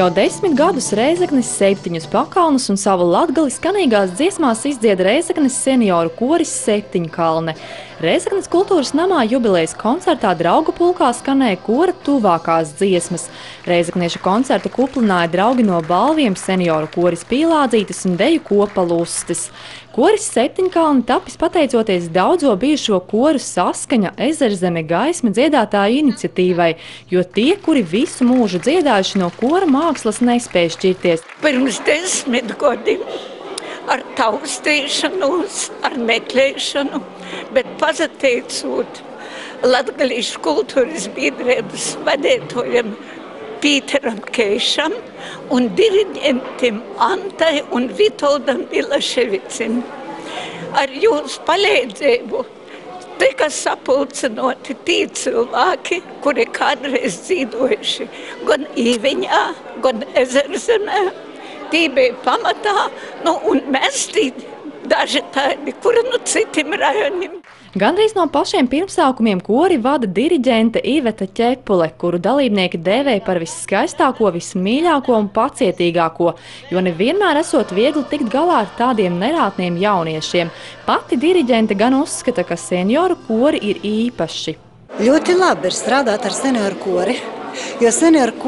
Jau 10 gadus Rēzeknes 7 pakalnus un savu latgali skanīgās dziesmās izdzied Rēzeknes senioru koris Septiņkalne. Rēzeknes kultūras namā jubilejas koncertā draugu pulkā skanēja kora tuvākās dziesmas. Rēzekniešu koncertu kuplināja draugi no Balviem, senioru koris Pīlādzītes un deju kopa Lustes. Koris Septiņkalne tapis pateicoties daudzo bijušo koru Saskaņa, Ezerzeme, Gaisma dziedātāju iniciatīvai, jo tie, kuri visu mūžu dziedājuši no kora mākslas, nespēja šķirties. Pirms 10 gadiem ar taustīšanos, ar meklēšanu, bet pazateicot Latgalīšu kultūras biedrības vadētojam Pīteram Keišam un diriģentim Antai un Vitoldam Bilaševicim. Ar jūsu palīdzību tika sapulcinoti tī cilvēki, kuri kādreiz dzīvojuši gan Īviņā, gan Ezerzemē. Tī bija pamatā, un mēs tī daži tādi, kuri citim rajoniem. Gandrīz no pašiem pirmsākumiem kori vada diriģente Iveta Ķepule, kuru dalībnieki dēvēja par visskaistāko, vismīļāko un pacietīgāko, jo nevienmēr esot viegli tikt galā ar tādiem nerātniem jauniešiem. Pati diriģente gan uzskata, ka senioru kori ir īpaši. Ļoti labi ir strādāt ar senioru kori, jo senioru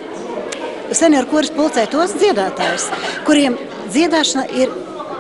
koris pulcē tos dziedātājus, kuriem dziedāšana ir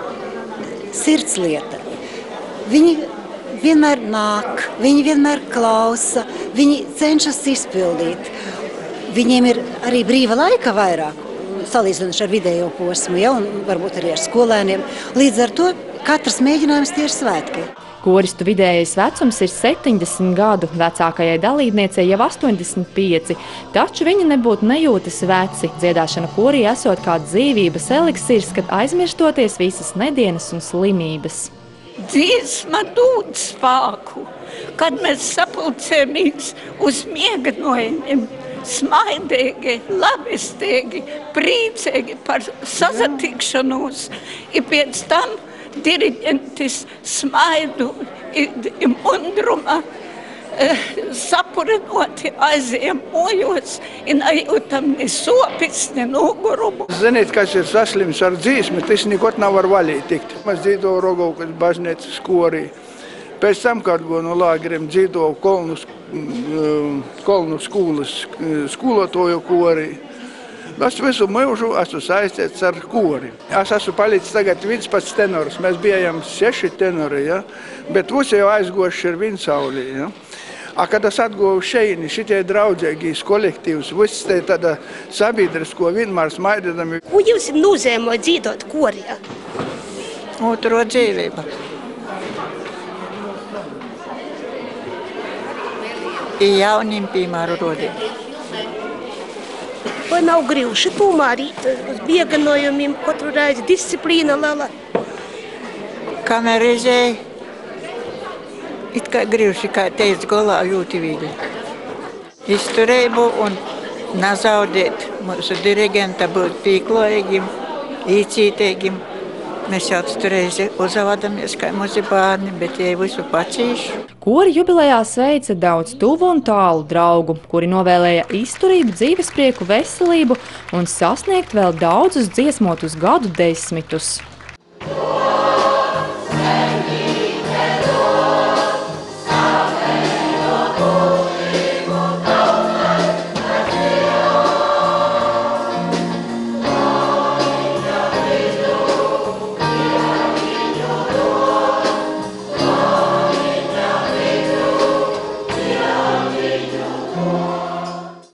sirdslieta. Viņi vienmēr nāk, viņi vienmēr klausa, viņi cenšas izpildīt. Viņiem ir arī brīva laika vairāk, salīdzinoši ar vidējo posmu, un varbūt arī ar skolēniem. Līdz ar to katrs mēģinājums tie ir svētki. Koristu vidējais vecums ir 70 gadu, vecākajai dalībniecei jau 85, taču viņa nebūtu nejūtas veci. Dziedāšana korī esot kā dzīvības eliksirs, kad aizmirstoties visas nedienas un slimības. Dziesma dod spēku, kad mēs sapulcējamies uz miegnojumiem, smaidīgi, labestīgi, priecīgi par sazatikšanos, i pēc tam diriģentis smaidu i mundruma sapurinoti aiziem mojos i nejūtam ni sopis, ni nogurumu. Ziniet, kas ir saslims ar dzīsmi, tas nekot nav var valī tikt. Mēs dzīvoju Rogovkas baznīcas korī. Pēc tam, kad no lāgeriem dzīvoju Kolnu skolas skolotoju korī. Es visu mūžu esmu saistīts ar kori. Es esmu palicis tagad 11 tenors. Mēs bijām 6 tenori, bet visi jau aizgoši ir Vinsaulī. Kad es atguvu šeini, šitie draudzēgīs kolektīvs, viss te tāda sabiedrisko vienmēr smaidinami. Ko jūs nozīmē dzīvot korijā? Otro dzīvība. I jaunim piemēru rodīt. Vai nav grūti tomēr uz bieganojumiem katru reizi disciplīna liela? Kamēr reizēji, it kā grūti, kā teica galā, ļoti viegli. Izturību un nezaudēt mūsu dirigenta būt pieklājīgiem, īcītīgiem. Mēs jau reizi uzavadamies kā mūsu bērni, bet jai visu pacīšu. Kori jubilejā sveica daudz tuvu un tālu draugu, kuri novēlēja izturību, dzīvesprieku, veselību un sasniegt vēl daudzus dziesmotus gadu desmitus.